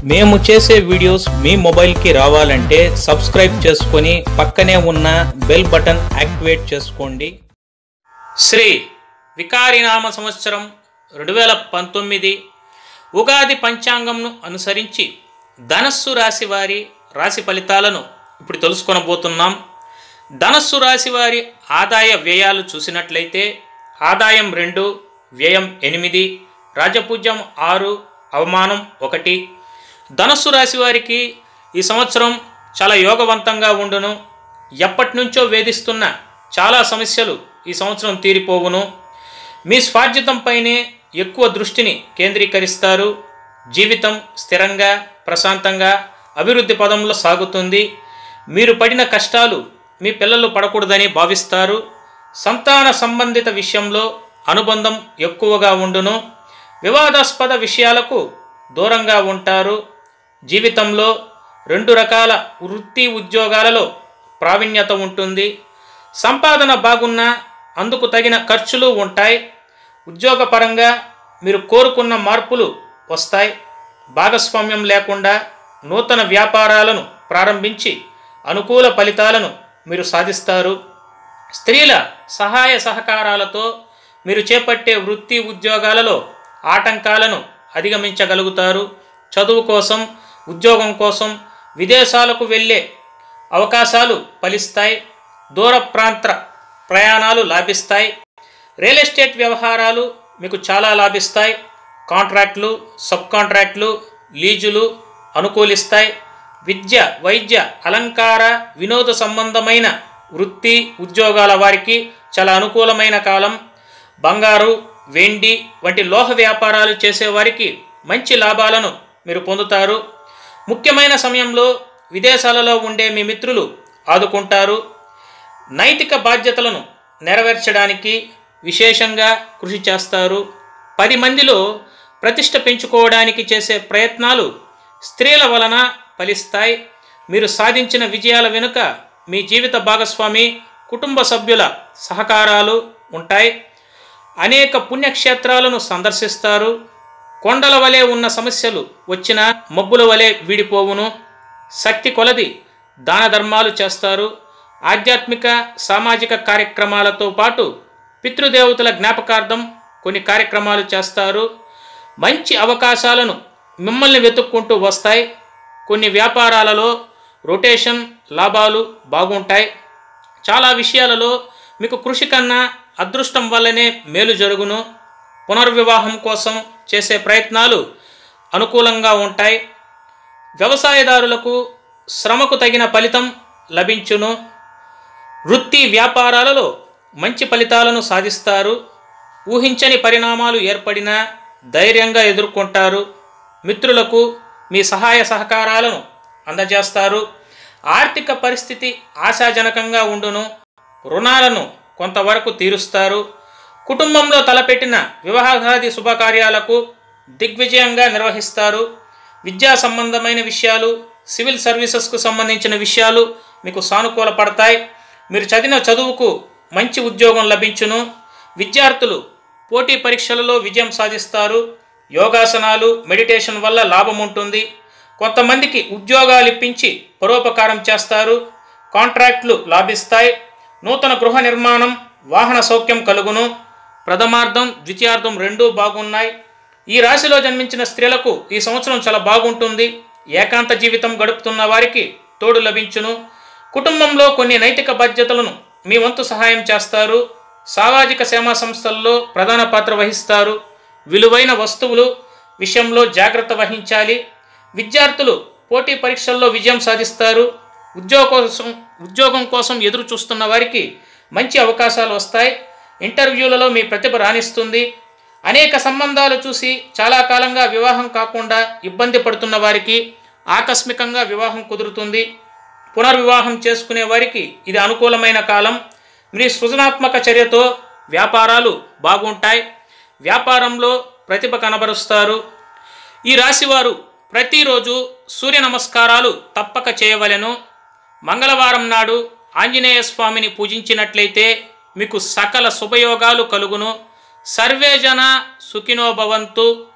మేము చేసే వీడియోస్ మీ మొబైల్కి రావాలంటే సబ్స్క్రైబ్ చేసుకొని పక్కనే ఉన్న బెల్ బటన్ యాక్టివేట్ చేసుకోండి. శ్రీ వికారినామ సంవత్సరం 2019 ఉగాది పంచాంగంను అనుసరించి ధనస్సు రాశి వారి రాశి ఫలితాలను ఇప్పుడు తెలుసుకొనబోతున్నాం. ధనస్సు రాశి వారి ఆదాయ వ్యయాలు చూసినట్లయితే ఆదాయం 2, వ్యయం 8, రాజపూజ్యం 6, అవమానం 1. ధనస్సు రాశి వారికి ఈ సంవత్సరం చాలా యోగవంతంగా ఉండును. ఎప్పటి నుంచో వేధిస్తున్న చాలా సమస్యలు ఈ సంవత్సరం తీరిపోవును. మీ స్వార్జితంపైనే ఎక్కువ దృష్టిని కేంద్రీకరిస్తారు. జీవితం స్థిరంగా ప్రశాంతంగా అభివృద్ధి పదంలో సాగుతుంది. మీరు పడిన కష్టాలు మీ పిల్లలు పడకూడదని భావిస్తారు. సంతాన సంబంధిత విషయంలో అనుబంధం ఎక్కువగా ఉండును. వివాదాస్పద విషయాలకు దూరంగా ఉంటారు. జీవితంలో 2 రకాల వృత్తి ఉద్యోగాలలో ప్రావీణ్యత ఉంటుంది. సంపాదన బాగున్నా అందుకు తగిన ఖర్చులు ఉంటాయి. ఉద్యోగపరంగా మీరు కోరుకున్న మార్పులు వస్తాయి. భాగస్వామ్యం లేకుండా నూతన వ్యాపారాలను ప్రారంభించి అనుకూల ఫలితాలను మీరు సాధిస్తారు. స్త్రీల సహాయ సహకారాలతో మీరు చేపట్టే వృత్తి ఉద్యోగాలలో ఆటంకాలను అధిగమించగలుగుతారు. చదువు కోసం ఉద్యోగం కోసం విదేశాలకు వెళ్ళే అవకాశాలు ఫలిస్తాయి. దూర ప్రాంత ప్రయాణాలు లాభిస్తాయి. రియల్ ఎస్టేట్ వ్యవహారాలు మీకు చాలా లాభిస్తాయి. కాంట్రాక్టులు, సబ్ కాంట్రాక్టులు, లీజులు అనుకూలిస్తాయి. విద్య, వైద్య, అలంకార, వినోద సంబంధమైన వృత్తి ఉద్యోగాల వారికి చాలా అనుకూలమైన కాలం. బంగారు, వెండి వంటి లోహ వ్యాపారాలు చేసేవారికి మంచి లాభాలను మీరు పొందుతారు. ముఖ్యమైన సమయంలో విదేశాలలో ఉండే మీ మిత్రులు ఆదుకుంటారు. నైతిక బాధ్యతలను నెరవేర్చడానికి విశేషంగా కృషి చేస్తారు. 10 మందిలో ప్రతిష్ట పెంచుకోవడానికి చేసే ప్రయత్నాలు స్త్రీల వలన ఫలిస్తాయి. మీరు సాధించిన విజయాల వెనుక మీ జీవిత భాగస్వామి, కుటుంబ సభ్యుల సహకారాలు ఉంటాయి. అనేక పుణ్యక్షేత్రాలను సందర్శిస్తారు. కొండల వలె ఉన్న సమస్యలు వచ్చిన మబ్బుల వలె వీడిపోవును. శక్తి కొలది దాన ధర్మాలు చేస్తారు. ఆధ్యాత్మిక సామాజిక కార్యక్రమాలతో పాటు పితృదేవతల జ్ఞాపకార్థం కొన్ని కార్యక్రమాలు చేస్తారు. మంచి అవకాశాలను మిమ్మల్ని వెతుక్కుంటూ వస్తాయి. కొన్ని వ్యాపారాలలో రొటేషన్ లాభాలు బాగుంటాయి. చాలా విషయాలలో మీకు కృషి కన్నా అదృష్టం వల్లనే మేలు జరుగును. పునర్వివాహం కోసం చేసే ప్రయత్నాలు అనుకూలంగా ఉంటాయి. వ్యవసాయదారులకు శ్రమకు తగిన ఫలితం లభించును. వృత్తి వ్యాపారాలలో మంచి ఫలితాలను సాధిస్తారు. ఊహించని పరిణామాలు ఏర్పడినా ధైర్యంగా ఎదుర్కొంటారు. మిత్రులకు మీ సహాయ సహకారాలను అందజేస్తారు. ఆర్థిక పరిస్థితి ఆశాజనకంగా ఉండును. రుణాలను కొంతవరకు తీరుస్తారు. కుటుంబంలో తలపెట్టిన వివాహాది శుభకార్యాలకు దిగ్విజయంగా నిర్వహిస్తారు. విద్యా సంబంధమైన విషయాలు, సివిల్ సర్వీసెస్కు సంబంధించిన విషయాలు మీకు సానుకూల పడతాయి. మీరు చదివిన చదువుకు మంచి ఉద్యోగం లభించును. విద్యార్థులు పోటీ పరీక్షలలో విజయం సాధిస్తారు. యోగాసనాలు, మెడిటేషన్ వల్ల లాభం ఉంటుంది. కొంతమందికి ఉద్యోగాలు ఇప్పించి పరోపకారం చేస్తారు. కాంట్రాక్టులు లాభిస్తాయి. నూతన గృహ నిర్మాణం, వాహన సౌఖ్యం కలుగును. ప్రథమార్థం, ద్వితీయార్థం 2 బాగున్నాయి. ఈ రాశిలో జన్మించిన స్త్రీలకు ఈ సంవత్సరం చాలా బాగుంటుంది. ఏకాంత జీవితం గడుపుతున్న వారికి తోడు లభించును. కుటుంబంలో కొన్ని నైతిక బాధ్యతలను మీ వంతు సహాయం చేస్తారు. సామాజిక సేవా సంస్థల్లో ప్రధాన పాత్ర వహిస్తారు. విలువైన వస్తువులు విషయంలో జాగ్రత్త వహించాలి. విద్యార్థులు పోటీ పరీక్షల్లో విజయం సాధిస్తారు. ఉద్యోగం కోసం ఎదురు చూస్తున్న వారికి మంచి అవకాశాలు వస్తాయి. ఇంటర్వ్యూలలో మీ ప్రతిభ రాణిస్తుంది. అనేక సంబంధాలు చూసి చాలా కాలంగా వివాహం కాకుండా ఇబ్బంది పడుతున్న వారికి ఆకస్మికంగా వివాహం కుదురుతుంది. పునర్వివాహం చేసుకునే వారికి ఇది అనుకూలమైన కాలం. మీ సృజనాత్మక చర్యతో వ్యాపారాలు బాగుంటాయి. వ్యాపారంలో ప్రతిభ కనబరుస్తారు. ఈ రాశివారు ప్రతిరోజు సూర్య నమస్కారాలు తప్పక చేయవలెను. మంగళవారం నాడు ఆంజనేయ స్వామిని పూజించినట్లయితే మీకు సకల శుభయోగాలు కలుగును. సర్వే జన సుఖినో భవంతు.